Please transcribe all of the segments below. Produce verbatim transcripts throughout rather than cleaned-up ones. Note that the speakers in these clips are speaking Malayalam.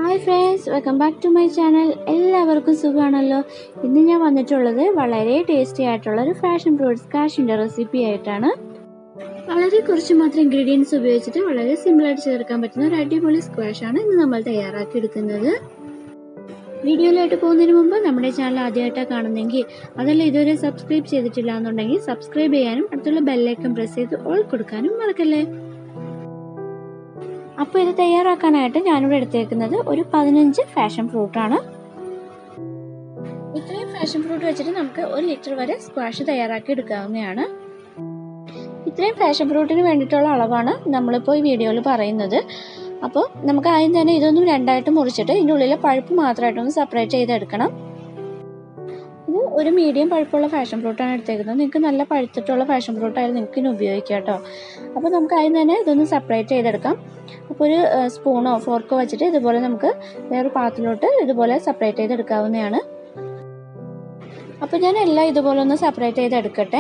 Hi friends, welcome back to my channel. എല്ലാവർക്കും സുഖമാണല്ലോ. ഇന്ന് ഞാൻ വന്നിട്ടുള്ളത് വളരെ ടേസ്റ്റി ആയിട്ടുള്ള ഒരു ഫാഷൻ ഫ്രൂട്ട്സ് സ്ക്വാഷിൻ്റെ റെസിപ്പി ആയിട്ടാണ്. വളരെ കുറച്ച് മാത്രം ഇൻഗ്രീഡിയൻസ് ഉപയോഗിച്ചിട്ട് വളരെ സിമ്പിളായിട്ട് ചേർക്കാൻ പറ്റുന്ന ഒരു അടിപൊളി സ്ക്വാഷാണ് ഇന്ന് നമ്മൾ തയ്യാറാക്കി എടുക്കുന്നത്. വീഡിയോയിലായിട്ട് പോകുന്നതിന് മുമ്പ് നമ്മുടെ ചാനൽ ആദ്യമായിട്ടാണ് കാണുന്നതെങ്കിൽ അതല്ല ഇതുവരെ സബ്സ്ക്രൈബ് ചെയ്തിട്ടില്ല എന്നുണ്ടെങ്കിൽ സബ്സ്ക്രൈബ് ചെയ്യാനും അടുത്തുള്ള ബെല്ലൈക്കൺ പ്രസ് ചെയ്ത് ഓൾ കൊടുക്കാനും മറക്കല്ലേ. അപ്പോൾ ഇത് തയ്യാറാക്കാനായിട്ട് ഞാനിവിടെ എടുത്തേക്കുന്നത് ഒരു പതിനഞ്ച് ഫാഷൻ ഫ്രൂട്ടാണ്. ഇത്രയും ഫാഷൻ ഫ്രൂട്ട് വെച്ചിട്ട് നമുക്ക് ഒരു ലിറ്റർ വരെ സ്ക്വാഷ് തയ്യാറാക്കി എടുക്കാവുന്നതാണ്. ഇത്രയും ഫാഷൻ ഫ്രൂട്ടിന് വേണ്ടിയിട്ടുള്ള അളവാണ് നമ്മളിപ്പോൾ ഈ വീഡിയോയിൽ പറയുന്നത്. അപ്പോൾ നമുക്ക് ആദ്യം തന്നെ ഇതൊന്നും രണ്ടായിട്ട് മുറിച്ചിട്ട് ഇതിൻ്റെ ഉള്ളിലെ പഴുപ്പ് മാത്രമായിട്ടൊന്ന് സെപ്പറേറ്റ് ചെയ്തെടുക്കണം. ഇത് ഒരു മീഡിയം പഴുപ്പുള്ള ഫാഷൻ ഫ്രൂട്ടാണ് എടുത്തേക്കുന്നത്. നിങ്ങൾക്ക് നല്ല പഴുത്തിട്ടുള്ള ഫാഷൻ ഫ്രൂട്ടായാലും നിങ്ങൾക്ക് ഇനി ഉപയോഗിക്കാം കേട്ടോ. അപ്പോൾ നമുക്ക് ആദ്യം തന്നെ ഇതൊന്ന് സെപ്പറേറ്റ് ചെയ്തെടുക്കാം. അപ്പോൾ ഒരു സ്പൂണോ ഫോർക്കോ വെച്ചിട്ട് ഇതുപോലെ നമുക്ക് വേറൊരു പാത്രത്തിലോട്ട് ഇതുപോലെ സെപ്പറേറ്റ് ചെയ്തെടുക്കാവുന്നതാണ്. അപ്പോൾ ഞാൻ എല്ലാം ഇതുപോലെ ഒന്ന് സെപ്പറേറ്റ് ചെയ്തെടുക്കട്ടെ.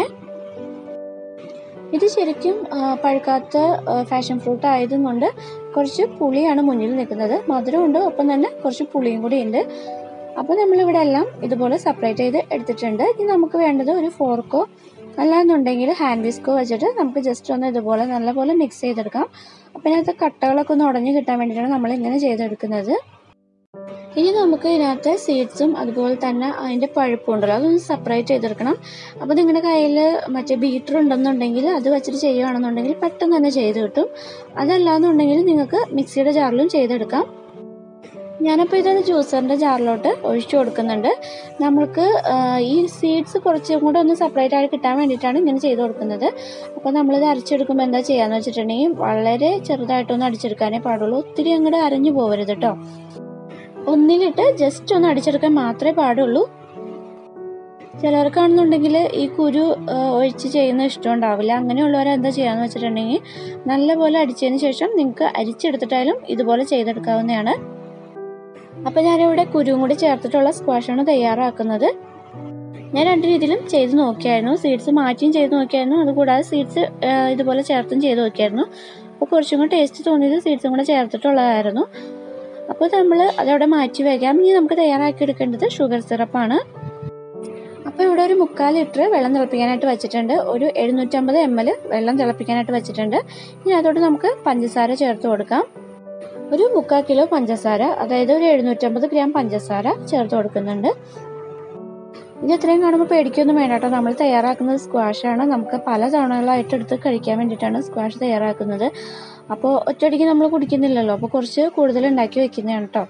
ഇത് ശരിക്കും പഴുക്കാത്ത ഫാഷൻ ഫ്രൂട്ട് ആയതുകൊണ്ട് കുറച്ച് പുളിയാണ് മുന്നിൽ നിൽക്കുന്നത്. മധുരമുണ്ട്, ഒപ്പം തന്നെ കുറച്ച് പുളിയും കൂടി ഉണ്ട്. അപ്പോൾ നമ്മളിവിടെ എല്ലാം ഇതുപോലെ സെപ്പറേറ്റ് ചെയ്ത് എടുത്തിട്ടുണ്ട്. ഇനി നമുക്ക് വേണ്ടത് ഒരു ഫോർക്കോ അല്ലാന്നുണ്ടെങ്കിൽ ഹാൻഡ് വിസ്കോ വെച്ചിട്ട് നമുക്ക് ജസ്റ്റ് ഒന്ന് ഇതുപോലെ നല്ലപോലെ മിക്സ് ചെയ്തെടുക്കാം. അപ്പം ഇതിനകത്ത് കട്ടകളൊക്കെ ഒന്ന് ഉടഞ്ഞ് കിട്ടാൻ വേണ്ടിയിട്ടാണ് നമ്മൾ ഇങ്ങനെ ചെയ്തെടുക്കുന്നത്. ഇനി നമുക്ക് ഇതിനകത്ത് സീഡ്സും അതുപോലെ തന്നെ അതിൻ്റെ പഴുപ്പും ഉണ്ടല്ലോ, അതൊന്ന് സെപ്പറേറ്റ് ചെയ്തെടുക്കണം. അപ്പോൾ നിങ്ങളുടെ കയ്യിൽ മറ്റേ ബീറ്റർ ഉണ്ടെന്നുണ്ടെങ്കിൽ അത് വെച്ചിട്ട് ചെയ്യുകയാണെന്നുണ്ടെങ്കിൽ പെട്ടെന്ന് തന്നെ ചെയ്ത് കിട്ടും. അതല്ലാന്നുണ്ടെങ്കിൽ നിങ്ങൾക്ക് മിക്സിയുടെ ജാറിലും ചെയ്തെടുക്കാം. ഞാനപ്പോൾ ഇതൊരു ജ്യൂസറിൻ്റെ ജാറിലോട്ട് ഒഴിച്ചു കൊടുക്കുന്നുണ്ട്. നമ്മൾക്ക് ഈ സീഡ്സ് കുറച്ചും കൂടെ ഒന്ന് സെപ്പറേറ്റ് ആയിട്ട് കിട്ടാൻ വേണ്ടിയിട്ടാണ് ഇങ്ങനെ ചെയ്ത് കൊടുക്കുന്നത്. അപ്പോൾ നമ്മളിത് അരച്ചെടുക്കുമ്പോൾ എന്താ ചെയ്യാന്ന് വെച്ചിട്ടുണ്ടെങ്കിൽ വളരെ ചെറുതായിട്ടൊന്ന് അടിച്ചെടുക്കാനേ പാടുള്ളൂ. ഒത്തിരി അങ്ങോട്ട് അരഞ്ഞു പോകരുത് കേട്ടോ. ഒന്നിലിട്ട് ജസ്റ്റ് ഒന്ന് അടിച്ചെടുക്കാൻ മാത്രമേ പാടുള്ളൂ. ചിലർക്കാണെന്നുണ്ടെങ്കിൽ ഈ കുരു ഒഴിച്ച് ചെയ്യുന്ന ഇഷ്ടം ഉണ്ടാവില്ല. അങ്ങനെയുള്ളവരെ എന്താ ചെയ്യാന്ന് വെച്ചിട്ടുണ്ടെങ്കിൽ നല്ലപോലെ അടിച്ചതിന് ശേഷം നിങ്ങൾക്ക് അരിച്ചെടുത്തിട്ടായാലും ഇതുപോലെ ചെയ്തെടുക്കാവുന്നതാണ്. അപ്പോൾ ഞാനിവിടെ കുരുവും കൂടി ചേർത്തിട്ടുള്ള സ്ക്വാഷാണ് തയ്യാറാക്കുന്നത്. ഞാൻ രണ്ട് രീതിയിലും ചെയ്ത് നോക്കിയായിരുന്നു. സീഡ്സ് മാറ്റിയും ചെയ്ത് നോക്കിയായിരുന്നു, അതുകൂടാതെ സീഡ്സ് ഇതുപോലെ ചേർത്തും ചെയ്ത് നോക്കിയായിരുന്നു. അപ്പോൾ കുറച്ചും കൂടി ടേസ്റ്റ് തോന്നിയത് സീഡ്സും കൂടെ ചേർത്തിട്ടുള്ളതായിരുന്നു. അപ്പോൾ നമ്മൾ അതവിടെ മാറ്റി വയ്ക്കാം. ഇനി നമുക്ക് തയ്യാറാക്കി എടുക്കേണ്ടത് ഷുഗർ സിറപ്പാണ്. അപ്പോൾ ഇവിടെ ഒരു മുക്കാൽ ലിറ്റർ വെള്ളം തിളപ്പിക്കാനായിട്ട് വെച്ചിട്ടുണ്ട്. ഒരു എഴുന്നൂറ്റമ്പത് എം എൽ വെള്ളം തിളപ്പിക്കാനായിട്ട് വെച്ചിട്ടുണ്ട്. ഇനി അതോട് നമുക്ക് പഞ്ചസാര ചേർത്ത് കൊടുക്കാം. ഒരു മുക്കാൽ കിലോ പഞ്ചസാര, അതായത് ഒരു എഴുന്നൂറ്റമ്പത് ഗ്രാം പഞ്ചസാര ചേർത്ത് കൊടുക്കുന്നുണ്ട്. ഇത് എത്രയും കാണുമ്പോൾ പേടിക്കൊന്നും വേണ്ട കേട്ടോ. നമ്മൾ തയ്യാറാക്കുന്നത് സ്ക്വാഷാണ്. നമുക്ക് പല തവണകളായിട്ട് എടുത്ത് കഴിക്കാൻ വേണ്ടിയിട്ടാണ് സ്ക്വാഷ് തയ്യാറാക്കുന്നത്. അപ്പോൾ ഒറ്റയടിക്ക് നമ്മൾ കുടിക്കുന്നില്ലല്ലോ, അപ്പോൾ കുറച്ച് കൂടുതൽ ഉണ്ടാക്കി വെക്കുന്നതാണ് കേട്ടോ.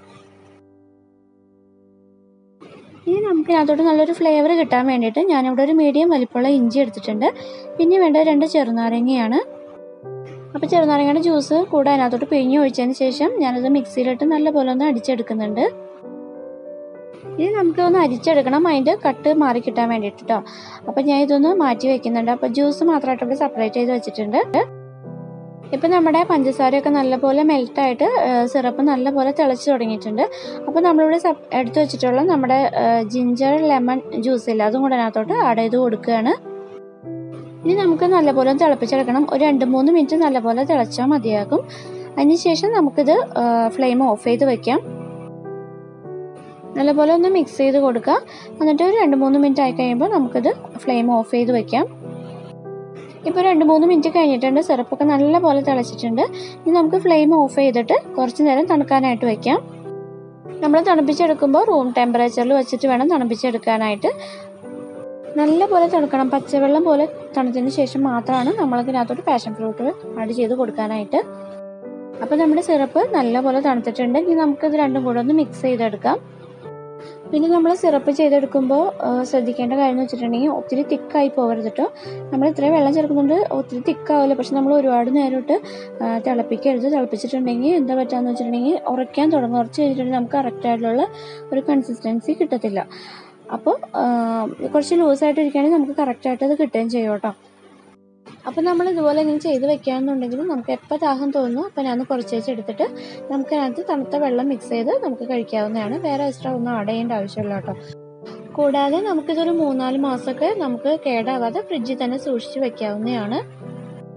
ഇനി നമുക്ക് അതിനകത്തോട്ട് നല്ലൊരു ഫ്ലേവർ കിട്ടാൻ വേണ്ടിയിട്ട് ഞാനിവിടെ ഒരു മീഡിയം വലിപ്പമുള്ള ഇഞ്ചി എടുത്തിട്ടുണ്ട്. പിന്നെ വേണ്ടത് രണ്ട് ചെറുനാരങ്ങയാണ്. അപ്പോൾ ചെറുനാരങ്ങയുടെ ജ്യൂസ് കൂടെ അതിനകത്തോട്ട് പിഴിഞ്ഞ് ഒഴിച്ചതിന് ശേഷം ഞാനത് മിക്സിയിലിട്ട് നല്ലപോലെ ഒന്ന് അടിച്ചെടുക്കുന്നുണ്ട്. ഇനി നമുക്ക് ഒന്ന് അരിച്ചെടുക്കണം, അതിൻ്റെ കട്ട് മാറി കിട്ടാൻ വേണ്ടിയിട്ട് കേട്ടോ. അപ്പോൾ ഞാൻ ഇതൊന്ന് മാറ്റി വെക്കുന്നുണ്ട്. അപ്പോൾ ജ്യൂസ് മാത്രമായിട്ട് ഇവിടെ സെപ്പറേറ്റ് ചെയ്ത് വെച്ചിട്ടുണ്ട്. ഇപ്പം നമ്മുടെ പഞ്ചസാരയൊക്കെ നല്ലപോലെ മെൽറ്റായിട്ട് സിറപ്പ് നല്ലപോലെ തിളച്ച് തുടങ്ങിയിട്ടുണ്ട്. അപ്പോൾ നമ്മളിവിടെ എടുത്ത് വെച്ചിട്ടുള്ള നമ്മുടെ ജിഞ്ചർ ലെമൺ ജ്യൂസ് ഇല്ല, അതും കൂടെ അതിനകത്തോട്ട് ആഡ് ചെയ്ത് കൊടുക്കുകയാണ്. ഇനി നമുക്ക് നല്ലപോലെ തിളപ്പിച്ചെടുക്കണം. ഒരു രണ്ട് മൂന്ന് മിനിറ്റ് നല്ലപോലെ തിളച്ചാൽ മതിയാകും. അതിനുശേഷം നമുക്കിത് ഫ്ലെയിം ഓഫ് ചെയ്ത് വെക്കാം. നല്ലപോലെ ഒന്ന് മിക്സ് ചെയ്ത് കൊടുക്കുക. എന്നിട്ട് ഒരു രണ്ട് മൂന്ന് മിനിറ്റ് ആയി കഴിയുമ്പോൾ നമുക്കിത് ഫ്ലെയിം ഓഫ് ചെയ്ത് വെക്കാം. ഇപ്പോൾ രണ്ട് മൂന്ന് മിനിറ്റ് കഴിഞ്ഞിട്ടുണ്ട്. സിറപ്പൊക്കെ നല്ലപോലെ തിളച്ചിട്ടുണ്ട്. ഇനി നമുക്ക് ഫ്ലെയിം ഓഫ് ചെയ്തിട്ട് കുറച്ച് നേരം തണുക്കാനായിട്ട് വെക്കാം. നമ്മൾ തണുപ്പിച്ചെടുക്കുമ്പോൾ റൂം ടെമ്പറേച്ചറിൽ വെച്ചിട്ട് വേണം തണുപ്പിച്ചെടുക്കാനായിട്ട്. നല്ലപോലെ തണുക്കണം. പച്ചവെള്ളം പോലെ തണുത്തതിന് ശേഷം മാത്രമാണ് നമ്മൾക്കിനകത്തോട്ട് പാഷൻ ഫ്രൂട്ട് ആഡ് ചെയ്ത് കൊടുക്കാനായിട്ട്. അപ്പോൾ നമ്മുടെ സിറപ്പ് നല്ലപോലെ തണുത്തിട്ടുണ്ട്. ഇനി നമുക്കിത് രണ്ടും കൂടെ ഒന്ന് മിക്സ് ചെയ്തെടുക്കാം. പിന്നെ നമ്മൾ സിറപ്പ് ചെയ്തെടുക്കുമ്പോൾ ശ്രദ്ധിക്കേണ്ട കാര്യം എന്ന് വെച്ചിട്ടുണ്ടെങ്കിൽ ഒത്തിരി തിക്കായി പോകരുത് കേട്ടോ. നമ്മൾ ഇത്രയും വെള്ളം ചേർക്കുന്നുണ്ട്, ഒത്തിരി തിക്കാവില്ല. പക്ഷെ നമ്മൾ ഒരുപാട് നേരിട്ട് തിളപ്പിക്കരുത്. തിളപ്പിച്ചിട്ടുണ്ടെങ്കിൽ എന്താ പറ്റുകയെന്ന് വെച്ചിട്ടുണ്ടെങ്കിൽ ഉറയ്ക്കാൻ തുടങ്ങും. ഉറച്ച് കഴിഞ്ഞിട്ടുണ്ടെങ്കിൽ നമുക്ക് കറക്റ്റായിട്ടുള്ള ഒരു കൺസിസ്റ്റൻസി കിട്ടത്തില്ല. അപ്പോൾ കുറച്ച് ലൂസായിട്ട് ഇരിക്കുകയാണെങ്കിൽ നമുക്ക് കറക്റ്റായിട്ട് അത് കിട്ടുകയും ചെയ്യും കേട്ടോ. അപ്പോൾ നമ്മൾ ഇതുപോലെ ഇങ്ങനെ ചെയ്ത് വെക്കുകയാണെന്നുണ്ടെങ്കിൽ നമുക്ക് എപ്പോൾ ദാഹം തോന്നുന്നു അപ്പോൾ ഞാൻ കുറച്ച് വെച്ച് എടുത്തിട്ട് നമുക്കതിനകത്ത് തണുത്ത വെള്ളം മിക്സ് ചെയ്ത് നമുക്ക് കഴിക്കാവുന്നതാണ്. വേറെ എക്സ്ട്രാ ഒന്നും ആഡ് ചെയ്യേണ്ട ആവശ്യമില്ല കേട്ടോ. കൂടാതെ നമുക്കിതൊരു മൂന്നാല് മാസമൊക്കെ നമുക്ക് കേടാവാതെ ഫ്രിഡ്ജിൽ തന്നെ സൂക്ഷിച്ച് വെക്കാവുന്നതാണ്.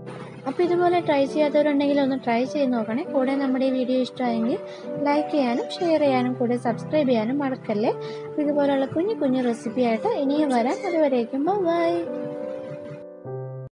അപ്പോൾ ഇതുപോലെ ട്രൈ ചെയ്യാത്തവരുണ്ടെങ്കിൽ ഒന്ന് ട്രൈ ചെയ്ത് നോക്കണേ. കൂടെ നമ്മുടെ ഈ വീഡിയോ ഇഷ്ടമായെങ്കിൽ ലൈക്ക് ചെയ്യാനും ഷെയർ ചെയ്യാനും കൂടെ സബ്സ്ക്രൈബ് ചെയ്യാനും മറക്കല്ലേ. ഇതുപോലുള്ള കുഞ്ഞു കുഞ്ഞു റെസിപ്പി ആയിട്ട് ഇനിയും വരാം. അതുവരേക്കും ബൈ.